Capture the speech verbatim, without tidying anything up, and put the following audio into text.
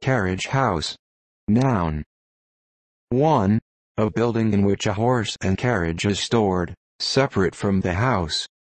carriage house. Noun. one. A building in which a horse and carriage is stored, separate from the house.